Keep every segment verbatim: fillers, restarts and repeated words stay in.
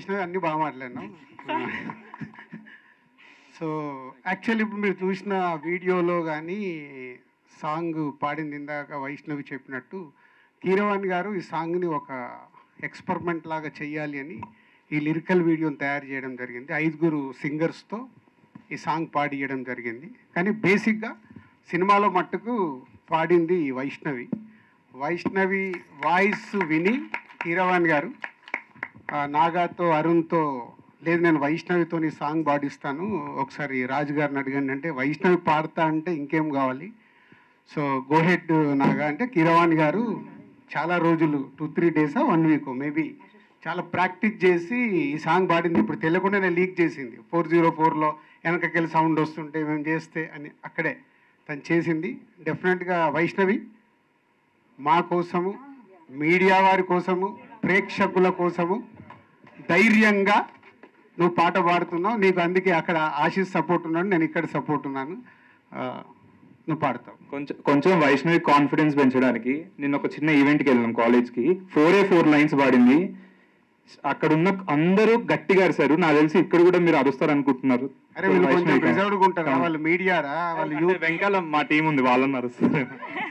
వైష్ణవి అన్నీ బాగా మాట్లాడినాం. సో యాక్చువల్లీ ఇప్పుడు మీరు చూసిన వీడియోలో కానీ సాంగ్ పాడింది ఇందాక వైష్ణవి చెప్పినట్టు కీరవాణి గారు ఈ సాంగ్ని ఒక ఎక్స్పెరిమెంట్ లాగా చెయ్యాలి అని ఈ లిరికల్ వీడియోని తయారు చేయడం జరిగింది. ఐదుగురు సింగర్స్తో ఈ సాంగ్ పాడియడం జరిగింది. కానీ బేసిక్గా సినిమాలో మట్టుకు పాడింది వైష్ణవి. వైష్ణవి వాయిస్ విని కీరవాణి గారు నాగాతో అరుణ్తో లేదు నేను వైష్ణవితో ఈ సాంగ్ పాడిస్తాను, ఒకసారి రాజు గారిని అడగండి అంటే వైష్ణవి పాడతా అంటే ఇంకేం కావాలి, సో గోహెడ్ నాగా అంటే కీరవాణి గారు చాలా రోజులు టూ త్రీ డేసా వన్ వీక్ మేబీ చాలా ప్రాక్టీస్ చేసి ఈ సాంగ్ పాడింది. ఇప్పుడు తెలియకుండానే లీక్ చేసింది. ఫోర్ జీరో ఫోర్లో వెనకకెళ్ళి సౌండ్ వస్తుంటే మేము చేస్తే అని అక్కడే తను చేసింది. డెఫినెట్గా వైష్ణవి మా కోసము, మీడియా వారి కోసము, ప్రేక్షకుల కోసము ధైర్యంగా నువ్వు పాట పాడుతున్నావు. నీకు అందుకే అక్కడ ఆశీస్ సపోర్ట్ ఉన్నాడు, నేను ఇక్కడ సపోర్ట్ ఉన్నాను, నువ్వు పాడతావు. కొంచెం కొంచెం వైష్ణవి కాన్ఫిడెన్స్ పెంచడానికి నిన్న ఒక చిన్న ఈవెంట్కి వెళ్ళాం కాలేజ్కి. ఫోర్ ఏ ఫోర్ లైన్స్ పాడింది. అక్కడ ఉన్న అందరూ గట్టిగా అరిశారు. నాకు తెలిసి ఇక్కడ కూడా మీరు అరుస్తారు అనుకుంటున్నారు. అరే రిజర్వ్డ్ ఉంటారా వాళ్ళు, మీడియారా వాళ్ళు, వెంకాల మా టీం ఉంది వాళ్ళని అరుస్తారు.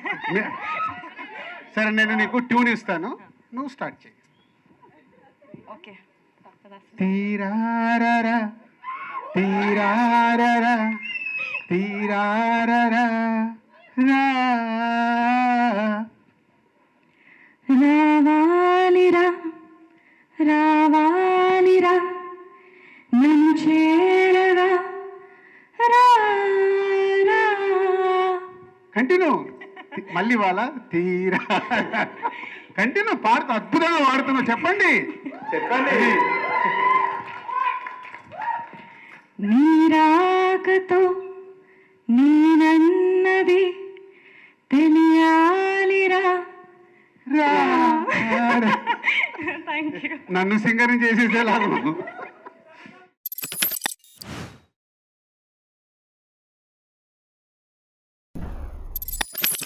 సరే నేను నీకు ట్యూన్ ఇస్తాను, నువ్వు స్టార్ట్ చేయి. ఓకే. తీరారరా తీరారరా తీరారరా రావాలిరా రావాలిరా నన్ను చేరగా కంటిన్యూ మళ్ళీ వాళ్ళ తీరా కంటిన్యూ పాడుతూ అద్భుతంగా పాడుతున్నావు. చెప్పండి చెప్పండి. నీరాకతో నేనన్నది తెలియాలిరా. నన్ను సింగరింగ్ చేసేసేలాగా